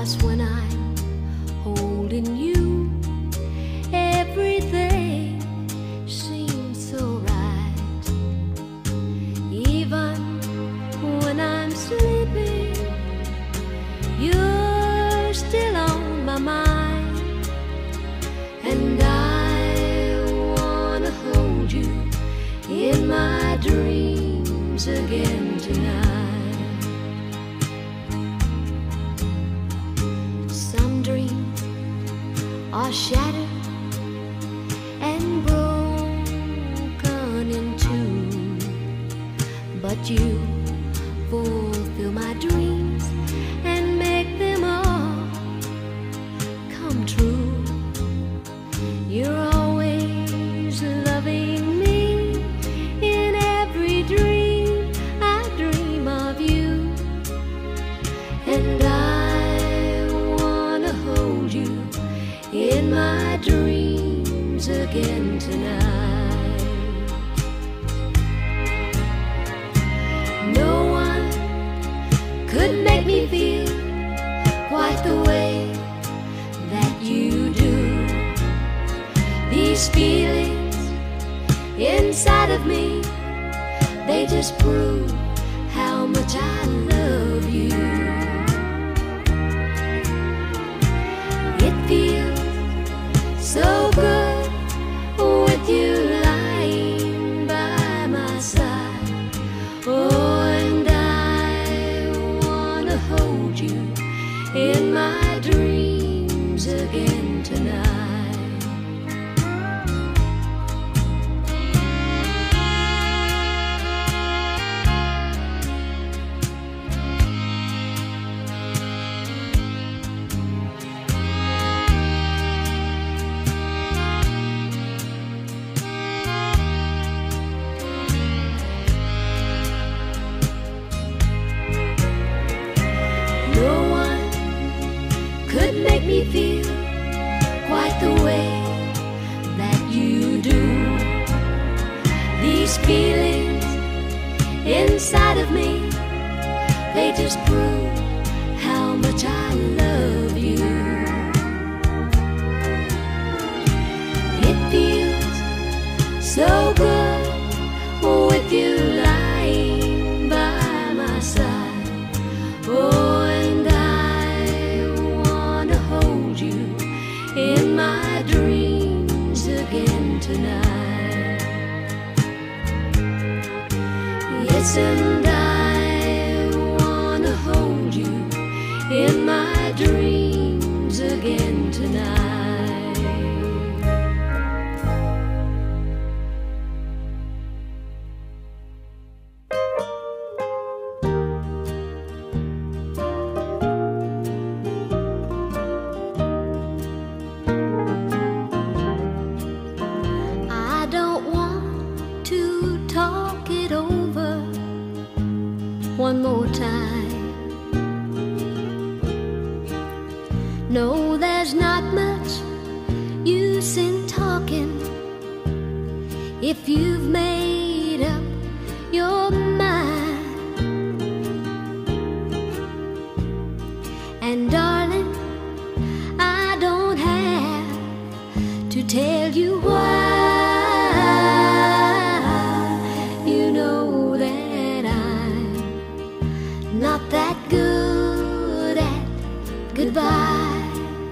'cause when I'm holding you, everything seems so right. Even when I'm sleeping, you're still on my mind. And I wanna hold you in my dreams again tonight. Some dreams are shattered and broken in two, but you fulfill my dreams and make them all come true. You're always loving me in every dream. I dream of you, and I wanna hold you in my dreams again tonight. No one could make me feel quite the way that you do. These feelings inside of me, they just prove how much I love you. It feels so good with you lying by my side. Oh, and I wanna hold you in my dreams again tonight. No one could make me feel quite the way that you do. These feelings inside of me, they just prove how much I love you. It feels so good with you lying by my side. Oh, and I wanna hold you in my dreams again tonight. Yes, and I wanna hold you in my dreams again tonight. I don't want to talk it over one more time. No, there's not much use in talking if you've made up your mind. And darling, I don't have to tell you why. You know that I'm not that good at goodbye.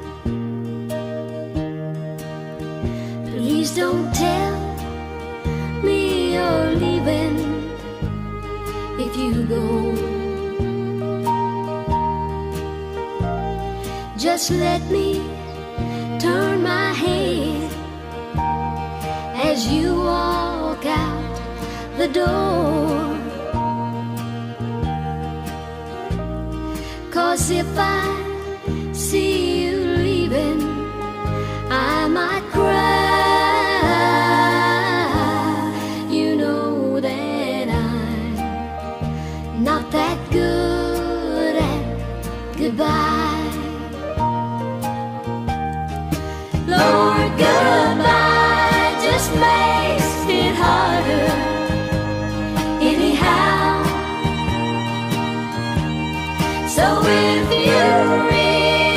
Please don't tell me you're leaving if you go. Just let me turn my head as you walk out the door. 'Cause if I see you leaving, I might cry. You know that I'm not that good at goodbye. Lord, goodbye just makes it harder anyhow. So if you really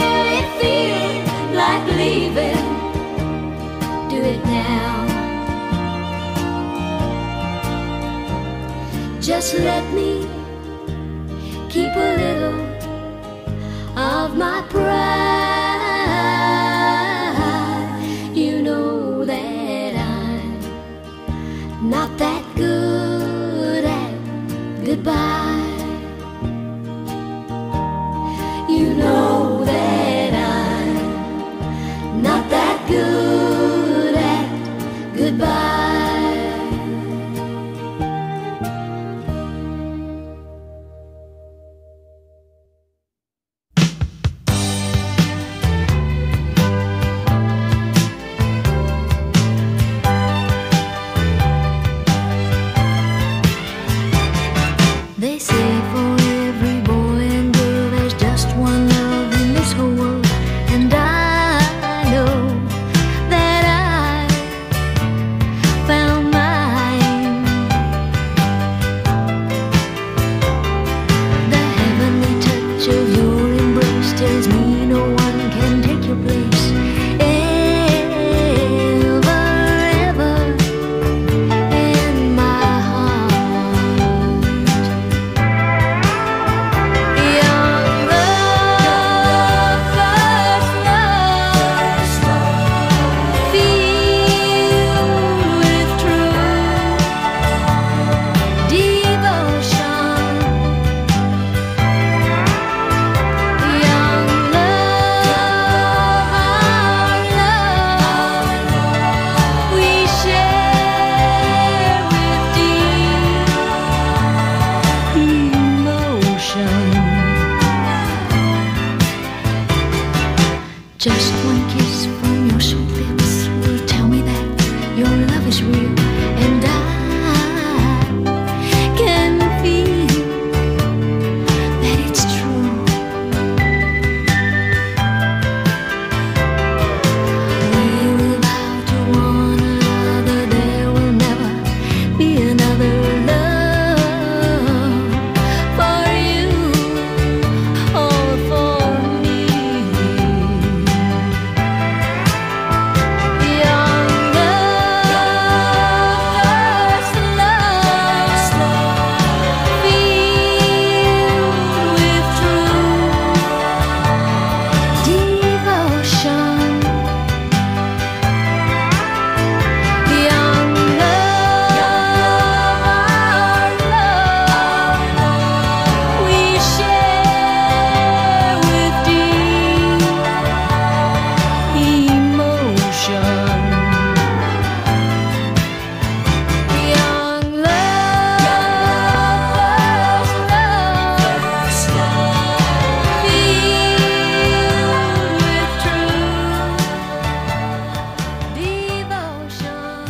Just let me keep a little of my pride. You know that I'm not that good at goodbye. You know that I'm not that good at goodbye. They say for every boy and girl there's just one love in this whole world, and I know that I found mine. The heavenly touch of your embrace tells me no one can take your place ever, ever in my heart. Young love, first love, filled with true devotion. Young love, our love we share with deep emotion. Just one kiss from your sweet lips will tell me that your love is real, and I can feel that it's true. We will vow to one another there will never be another love for you or for me. Young love, first love, filled with true devotion. Young love, our love we share with deep emotion. Young love, first love, filled with true devotion.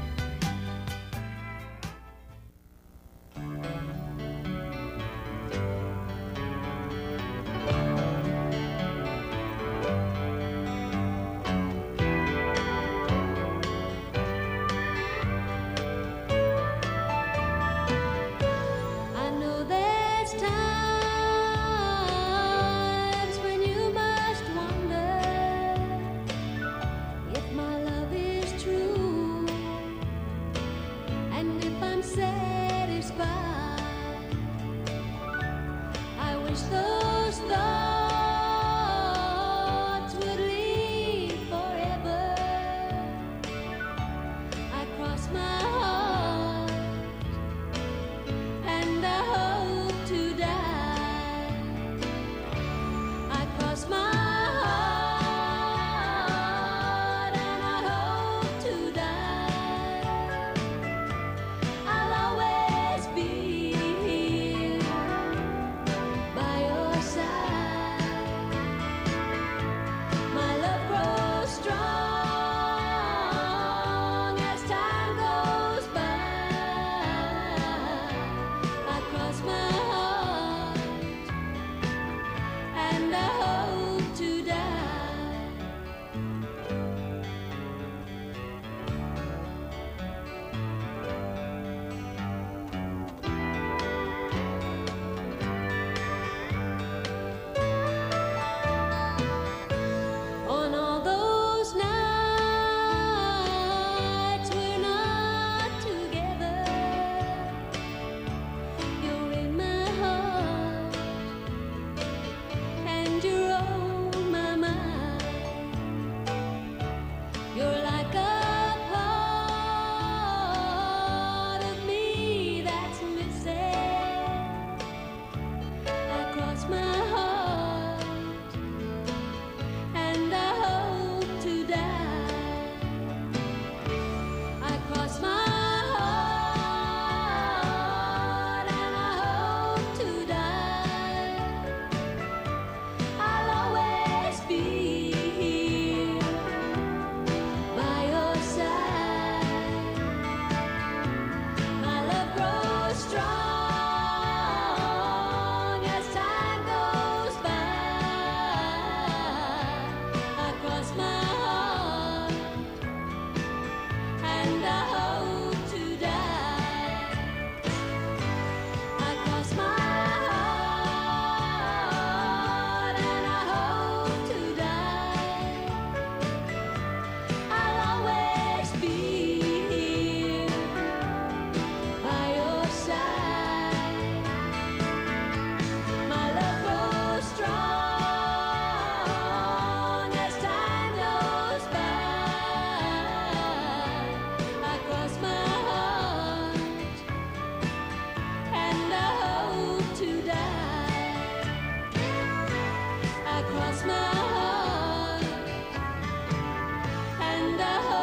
I know there's times when you must wonder if my love is true and if I'm satisfied. I wish those thoughts would leave forever. I cross my heart and I hope to die. I cross my heart and I hope to die. I'll always be here by your side. My love grows strong as time goes by. I cross my heart and I hope to die. On all those nights we're not together, and I hope